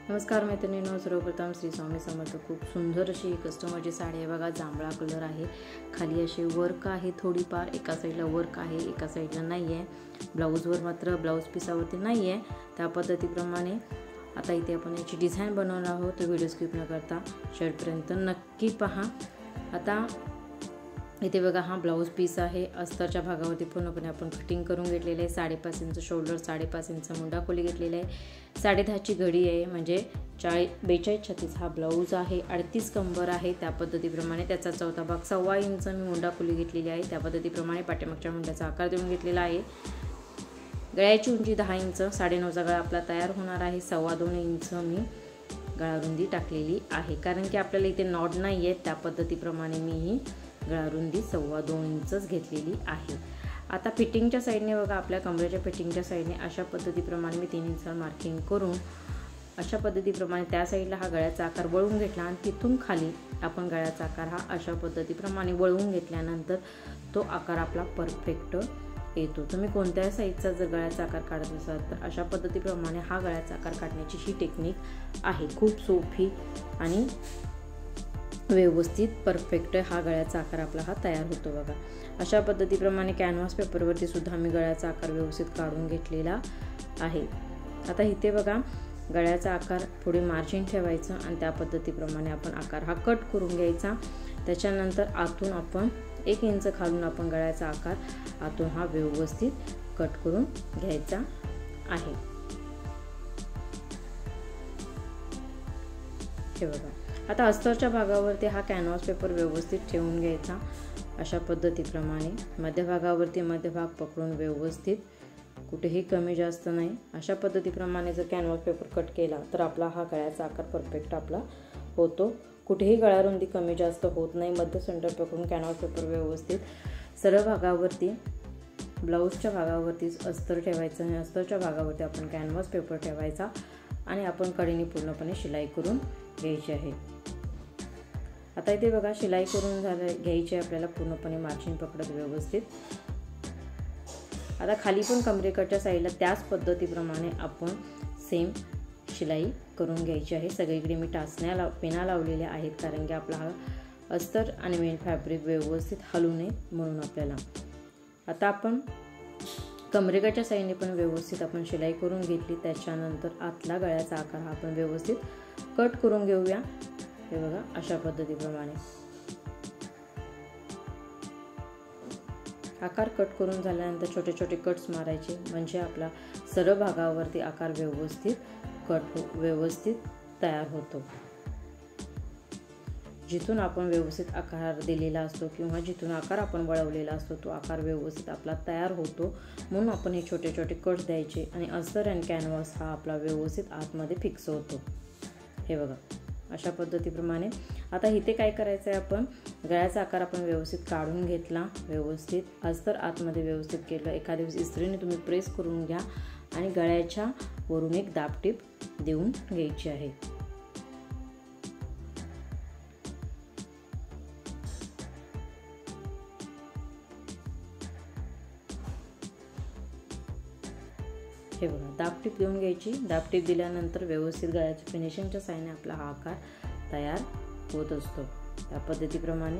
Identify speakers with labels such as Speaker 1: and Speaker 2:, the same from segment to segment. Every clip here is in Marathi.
Speaker 1: नमस्कार मैत्रिणींनो, सर्वप्रथम श्री स्वामी समर्थ। खूप सुंदर अशी कस्टमरची साडी आहे बघा, जांभळा कलर आहे, खाली असे वर्क आहे, थोडीफार एका साईडला वर्क आहे, एका साईडला नाही आहे। ब्लाऊजवर मात्र ब्लाऊज पिसावरती नाही आहे। त्या पद्धतीप्रमाणे आता इथे आपण याची डिझाईन बनवणार आहोत, तर व्हिडिओ स्किप न करता शेवटपर्यंत नक्की पहा। आता इथे बघा हा ब्लाऊज पीस आहे, अस्तरच्या भागावरती पूर्णपणे आपण फिटिंग करून घेतलेले आहे। 5.5 इंच शोल्डर, 5.5 इंच मुंडा खोली घेतलेला आहे, 10.5ची घडी आहे, म्हणजे 42-36 हा ब्लाऊज आहे, 38 कंबर आहे। त्या पद्धतीप्रमाणे त्याचा चौथा भाग 1.25 इंच मी मुंडा खोली घेतलेली आहे। त्या पद्धतीप्रमाणे पाठीमागच्या मुंड्याचा आकार देऊन घेतलेला आहे। गळ्याची उंची 10 इंच, 9.5चा गळा आपला तयार होणार आहे। 2.25 इंच मी गळा रुंदी टाकलेली आहे, कारण की आपल्याला इथे नॉट नाही आहे। त्या पद्धतीप्रमाणे मी ही गळा रुंदी 2.25 इंचच घेतलेली आहे। आता फिटिंगच्या साईडने बघा, आपल्या कमरेच्या फिटिंगच्या साईडने अशा पद्धतीप्रमाणे मी 3 इंच मार्किंग करून अशा पद्धतीप्रमाणे त्या साईडला हा गळ्याचा आकार वळवून घेतला आणि तिथून खाली आपण गळ्याचा आकार हा अशा पद्धतीप्रमाणे वळवून घेतल्यानंतर तो आकार आपला परफेक्ट येतो। तुम्ही कोणत्याही साईजचा जर गळ्याचा आकार काढत असाल तर अशा पद्धतीप्रमाणे हा गळ्याचा आकार काढण्याची ही टेक्निक आहे, खूप सोपी आणि व्यवस्थित परफेक्ट हा गळ्याचा आकार आपला हा तयार होतो बघा। अशा पद्धतीप्रमाणे कॅनव्हास पेपरवरती सुद्धा मी गळ्याचा आकार व्यवस्थित काढून घेतलेला आहे। आता इथे बघा, गळ्याचा आकार पुढे मार्जिन ठेवायचं आणि त्या पद्धतीप्रमाणे आपण आकार हा कट करून घ्यायचा। त्याच्यानंतर आतून आपण 1 इंच खालून आपण गळ्याचा आकार आतून हा व्यवस्थित कट करून घ्यायचा आहे। हे बघा, आता अस्तरच्या भागावरती हा कॅनव्हास पेपर व्यवस्थित ठेवून घ्यायचा। अशा पद्धतीप्रमाणे मध्यभागावरती मध्यभाग पकडून व्यवस्थित, कुठेही कमी जास्त नाही। अशा पद्धतीप्रमाणे जर कॅनव्हास पेपर कट केला तर आपला हा गळ्याचा आकार परफेक्ट आपला होतो, कुठेही गळा रुंदी कमी जास्त होत नाही। मध्य सेंटर पकडून कॅनव्हास पेपर व्यवस्थित सरळ भागावरती ब्लाऊजच्या भागावरतीच अस्तर ठेवायचं आणि अस्तरच्या भागावरती आपण कॅनव्हास पेपर ठेवायचा आणि आपण कडेने पूर्णपणे शिलाई करून घ्यायची आहे। आता इथे बघा, शिलाई करून घ्यायची आपल्याला पूर्णपणे मार्जिन पकडत व्यवस्थित। आता खाली पण कमरेकडच्या साईडला त्याच पद्धतीप्रमाणे आपण सेम शिलाई करून घ्यायची आहे। सगळीकडे मी टाचण्या पेना लावलेल्या आहेत, कारण की आपला हा अस्तर आणि मेन फॅब्रिक व्यवस्थित हलू नये म्हणून आपल्याला। आता आपण कमरेकडच्या साईडने पण व्यवस्थित आपण शिलाई करून घेतली। त्याच्यानंतर आतला गळ्याचा आकार हा आपण व्यवस्थित कट करून घेऊया। हे बघा, अशा पद्धतीप्रमाणे आकार कट करून झाल्यानंतर छोटे छोटे कट्स मारायचे, म्हणजे आपला सरळ भागावरती आकार व्यवस्थित तयार होतो। जिथून आपण व्यवस्थित आकार दिलेला असतो किंवा जिथून आकार आपण वळवलेला असतो तो आकार व्यवस्थित आपला तयार होतो, म्हणून आपण हे छोटे छोटे कट्स द्यायचे आणि अस्तर आणि कॅनव्हास हा आपला व्यवस्थित आतमध्ये फिक्स होतो। हे बघा, अशा पद्धतीप्रमाणे आता इथे काय करायचं आहे, आपण गळ्याचा आकार आपण व्यवस्थित काढून घेतला, व्यवस्थित अस्तर आतमध्ये व्यवस्थित केलं। एखाद्या वेळेस इस्त्रीने तुम्ही प्रेस करून घ्या आणि गळ्याच्या वरून एक दाबटीप देऊन घ्यायची आहे। हे बघा, दाबटीप देऊन घ्यायची। दाबटीप दिल्यानंतर व्यवस्थित गळ्याच्या फिनिशिंगच्या साईडने आपला हा आकार तयार होत असतो। त्या पद्धतीप्रमाणे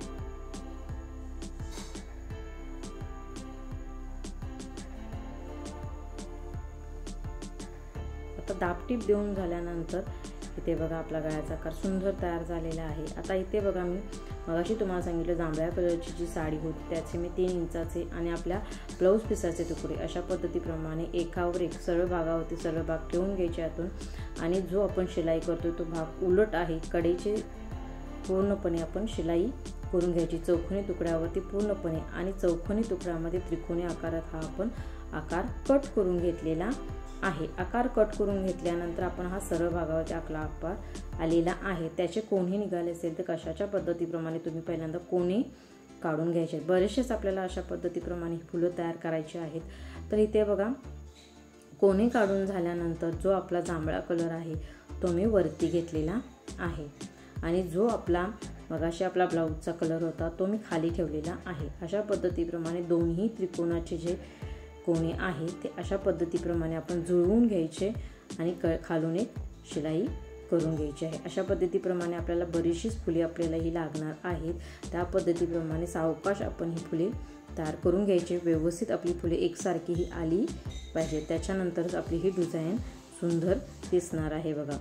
Speaker 1: आता दाबटीप देऊन झाल्यानंतर इथे बघा, आपला गळ्याचा आकार सुंदर तयार झालेला आहे। आता इथे बघा, मी मगाशी तुम्हाला सांगितलं जांभळ्या कलरची जी साडी होती त्याचे मी 3 इंचाचे आणि आपल्या ब्लाऊज पिसाचे तुकडे अशा पद्धतीप्रमाणे एकावर एक सरळ भागावरती सरळ भाग ठेवून घ्यायचे आतून, आणि जो आपण शिलाई करतोय तो भाग उलट आहे, कडेचे पूर्णपणे आपण शिलाई करून घ्यायची चौकोनी तुकड्यावरती पूर्णपणे, आणि चौकोनी तुकड्यामध्ये त्रिकोणी आकारात हा आपण आकार कट करून घेतलेला आहे। आकार कट करून घेतल्यानंतर आपण हा सरळ भागावरती आपला आकार आलेला आहे। त्याचे कोणी निघाले असेल तर कशाच्या पद्धतीप्रमाणे तुम्ही पहिल्यांदा कोणी काढून घ्यायचे। बरेचसेच आपल्याला अशा पद्धतीप्रमाणे फुलं तयार करायची आहेत। तर इथे बघा, कोणी काढून झाल्यानंतर जो आपला जांभळा कलर आहे तो मी वरती घेतलेला आहे आणि जो आपला मगाशी आपला ब्लाऊजचा कलर होता तो मी खाली ठेवलेला आहे। अशा पद्धतीप्रमाणे दोन्ही त्रिकोणाचे जे कोणी आहे ते अशा पद्धतीप्रमाणे आपण जुळवून घ्यायचे आणि खालून एक शिलाई करून घ्यायची आहे। अशा पद्धतीप्रमाणे आपल्याला बरीचशीच फुले आपल्याला ही लागणार आहेत। त्या पद्धतीप्रमाणे सावकाश आपण ही फुले तयार करून घ्यायची। व्यवस्थित आपली फुले एकसारखी ही आली पाहिजे, त्याच्यानंतरच आपली ही डिझाईन सुंदर दिसणार आहे बघा।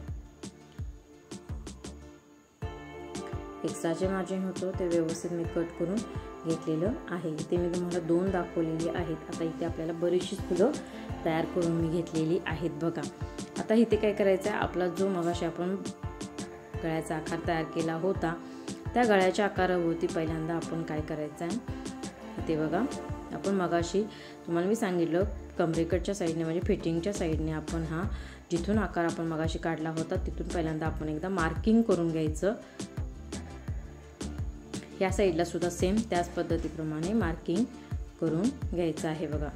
Speaker 1: एक्स्ट्राचे मार्जिन होतं ते व्यवस्थित मी कट करून घेतलेलं आहे। इथे मी तुम्हाला 2 दाखवलेली आहेत। आता इथे आपल्याला बरीचशी फुलं तयार करून मी घेतलेली आहेत बघा। आता इथे काय करायचं आहे, आपला जो मगाशी आपण गळ्याचा आकार तयार केला होता त्या गळ्याच्या आकारावरती पहिल्यांदा आपण काय करायचं आहे, इथे बघा आपण मगाशी तुम्हाला मी सांगितलं कमरेकडच्या साईडने म्हणजे फिटिंगच्या साईडने आपण हा जिथून आकार आपण मगाशी काढला होता तिथून पहिल्यांदा आपण एकदा मार्किंग करून घ्यायचं। या साईडला सुद्धा सेम त्याच पद्धतीप्रमाणे मार्किंग करून घ्यायचं आहे बघा।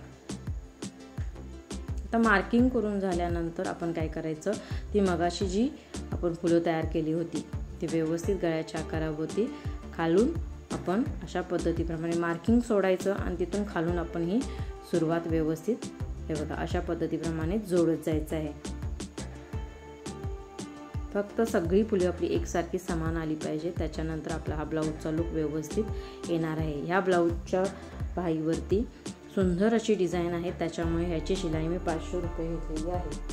Speaker 1: आता मार्किंग करून झाल्यानंतर आपण काय करायचं, ती मगाशी जी आपण फुलं तयार केली होती ती व्यवस्थित गळ्याच्या आकारावरती खालून आपण अशा पद्धतीप्रमाणे मार्किंग सोडायचं आणि तिथून खालून आपण ही सुरुवात व्यवस्थित हे बघा अशा पद्धतीप्रमाणे जोडत जायचं आहे। फक्त सगळी फुले आपली एकसारखी समान आली पाहिजे, त्याच्यानंतर आपला हा ब्लाऊजचा लुक व्यवस्थित येणार आहे। ह्या ब्लाऊजच्या बाहीवरती सुंदर अशी डिझाईन आहे, त्याच्यामुळे ह्याची शिलाई मी 500 रुपये घेतलेली आहे।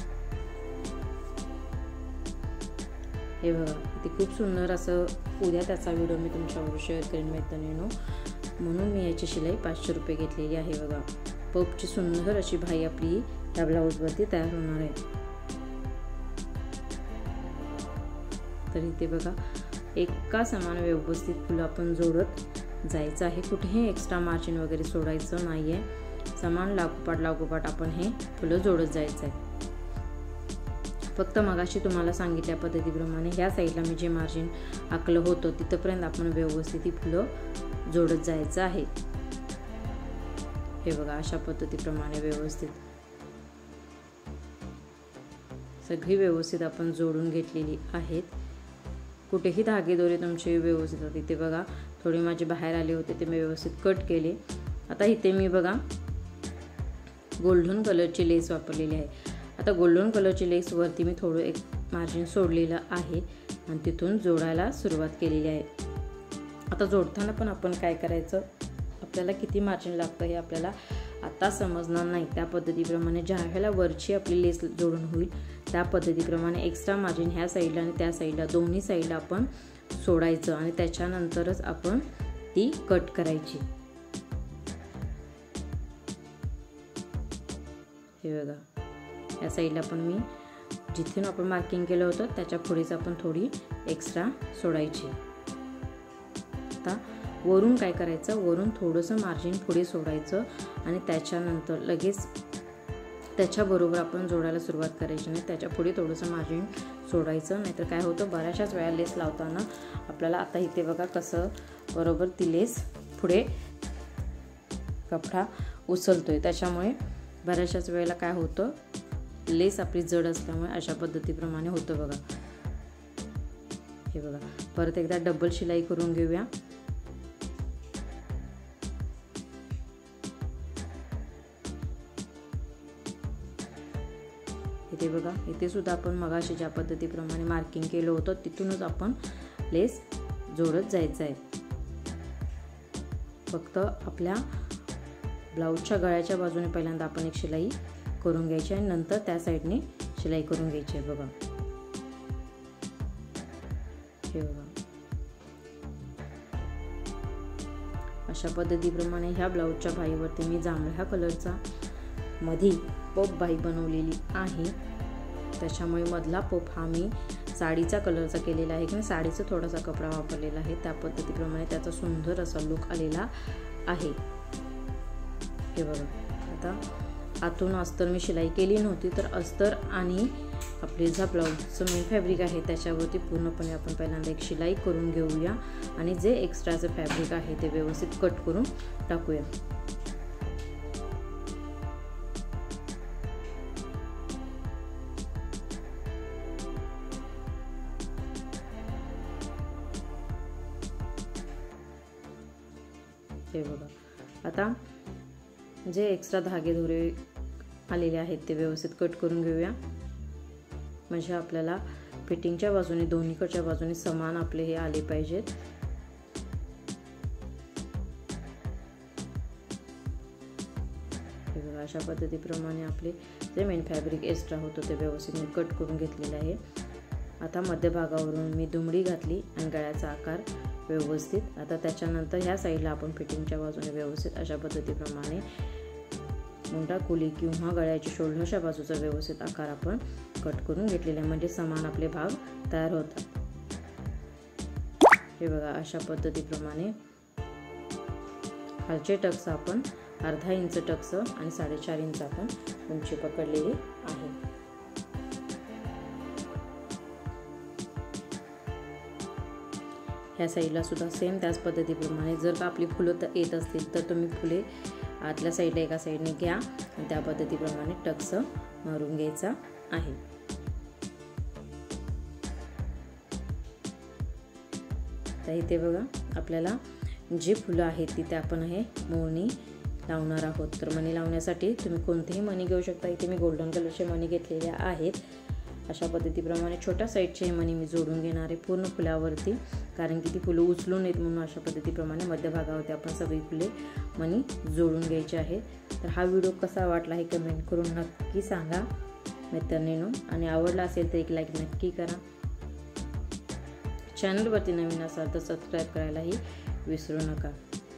Speaker 1: हे बघा इथे खूप सुंदर असं, उद्या त्याचा व्हिडिओ मी तुमच्याबरोबर शेअर करेन मैत्रिणींनो, म्हणून मी याची शिलाई 500 रुपये घेतलेली आहे बघा। पफची सुंदर अशी बाही आपली या ब्लाऊजवरती तयार होणार आहे। तर इथे बघा एका समान व्यवस्थित फुलं आपण जोडत जायचं आहे, कुठेही एक्स्ट्रा मार्जिन वगैरे सोडायचं नाही आहे। समान लागोपाठ आपण हे फुलं जोडत जायचं आहे। फक्त मगाशी तुम्हाला सांगितल्या पद्धतीप्रमाणे ह्या साईडला मी जे मार्जिन आखलं होतं तिथपर्यंत आपण व्यवस्थित ही फुलं जोडत जायचं आहे। हे बघा अशा पद्धतीप्रमाणे व्यवस्थित सगळी व्यवस्थित आपण जोडून घेतलेली आहेत। कुठेही धागेदोरे तुमचे व्यवस्थित होते। इथे बघा थोडी माझे बाहेर आले होते ते मी व्यवस्थित कट केले। आता इथे मी बघा गोल्डन कलरची लेस वापरलेली आहे। आता गोल्डन कलरची लेस वरती मी थोडं एक मार्जिन सोडलेलं आहे आणि तिथून जोडायला सुरुवात केलेली आहे। आता जोडताना पण आपण काय करायचं, आपल्याला किती मार्जिन लागतं हे आपल्याला आता समजणार नाही। त्या पद्धतीप्रमाणे ज्या वेळेला वरची आपली लेस जोडून होईल त्या पद्धतीप्रमाणे एक्स्ट्रा मार्जिन ह्या साईडला आणि त्या साईडला दोन्ही साईडला आपण सोडायचं आणि त्याच्यानंतरच आपण ती कट करायची। हे बघा या साईडला पण मी जिथून आपण मार्किंग केलं होतं त्याच्या पुढेच आपण थोडी एक्स्ट्रा सोडायची। आता वरून काय करायचं, वरून थोडंसं मार्जिन पुढे सोडायचं आणि त्याच्यानंतर लगेच त्याच्याबरोबर आपण जोडायला सुरुवात करायची नाही, त्याच्या पुढे थोडंसं मार्जिन सोडायचं। नाहीतर काय होतं बऱ्याचशाच वेळा लेस लावताना आपल्याला आता इथे बघा कसं बरोबर ती लेस पुढे कपडा उचलतोय, त्याच्यामुळे बऱ्याचशाच वेळेला काय होतं लेस आपली जड असल्यामुळे अशा पद्धतीप्रमाणे होतं बघा। हे बघा परत एकदा डबल शिलाई करून घेऊया। इथे बघा इथे सुद्धा आपण मगाशी ज्या पद्धतीप्रमाणे मार्किंग केलं होतं तिथूनच आपण लेस जोडत जायचं आहे। फक्त आपल्या ब्लाऊजच्या गळ्याच्या बाजूने पहिल्यांदा आपण एक शिलाई करून घ्यायची आणि नंतर त्या साईडने शिलाई करून घ्यायची आहे बघा। हे बघा अशा पद्धतीप्रमाणे ह्या ब्लाऊजच्या बाहीवरती मी जांभळ्या कलरचा मध्ये पफ बाही बनवलेली आहे, त्याच्यामुळे मधला पफ हा मी साडीचा कलरचा केलेला आहे किंवा साडीचा थोडासा कपडा वापरलेला आहे। त्या पद्धतीप्रमाणे त्याचा सुंदर असा लुक आलेला आहे। हे बघा आता आतून अस्तर मी शिलाई केली नव्हती, तर अस्तर आणि आपले जो ब्लाऊजचं मेन फॅब्रिक आहे त्याच्यावरती पूर्णपणे आपण पहिल्यांदा एक शिलाई करून घेऊया आणि जे एक्स्ट्राचं फॅब्रिक आहे ते व्यवस्थित कट करून टाकूया। हे बघा आता जे एक्स्ट्रा धागे दोरे आलेले आहेत ते व्यवस्थित कट करून घेऊया। म्हणजे आपल्याला फिटिंगच्या बाजूने दोन्हीकडच्या बाजूने समान आपले हे आले पाहिजेत। हे बघा अशा पद्धतीप्रमाणे आपले जे मेन फॅब्रिक एक्स्ट्रा होतं ते व्यवस्थित मी कट करून घेतलेलं आहे। आता मध्यभागावरून मी दुमडी घातली आणि गळ्याचा आकार व्यवस्थित। आता त्याच्यानंतर ह्या साईडला आपण फिटिंगच्या बाजूने व्यवस्थित अशा पद्धतीप्रमाणे मुंडा खोली किंवा गळ्याची शोल्डरच्या बाजूचा व्यवस्थित आकार आपण कट करून घेतलेला आहे, म्हणजे समान आपले भाग तयार होतात। हे बघा अशा पद्धतीप्रमाणे खालचे टक्स आपण 1/2 इंच टक्स आणि 4.5 इंच आपण उंची पकडलेली आहे। ह्या साईडला सुद्धा सेम त्याच पद्धतीप्रमाणे जर का आपली फुलं येत असतील तर तुम्ही फुले आतल्या साईडला एका साईडने घ्या आणि त्या पद्धतीप्रमाणे टक्स मारून घ्यायचा आहे। तर इथे बघा आपल्याला जी फुलं आहेत तिथे आपण हे मोरणी लावणार आहोत। तर मणी लावण्यासाठी तुम्ही कोणतेही मणी घेऊ शकता। इथे मी गोल्डन कलरचे मणी घेतलेले आहेत। अशा पद्धतीप्रमाणे छोट्या साईजचे मणी मी जोडून घेणार आहे पूर्ण फुलावरती, कारण की ती फुलं उचलून येत म्हणून अशा पद्धतीप्रमाणे मध्यभागावरती आपण सगळी फुले मणी जोडून घ्यायचे आहे। तर हा व्हिडिओ कसा वाटला हे कमेंट करून नक्की सांगा मैत्रिणींनो, आणि आवडला असेल तर एक लाईक नक्की करा। चॅनलवरती नवीन असाल तर सबस्क्राईब करायलाही विसरू नका।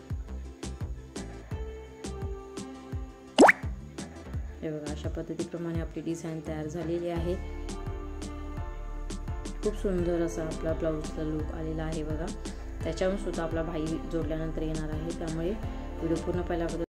Speaker 1: हे बघा अशा पद्धतीप्रमाणे आपली डिझाईन तयार झालेली आहे। खूप सुंदर असा आपला ब्लाऊजचा लुक आलेला आहे बघा। त्याच्यावर सुद्धा आपला भाई जोडल्यानंतर येणार आहे, त्यामुळे व्हिडिओ पूर्ण पाहिल्याबद्दल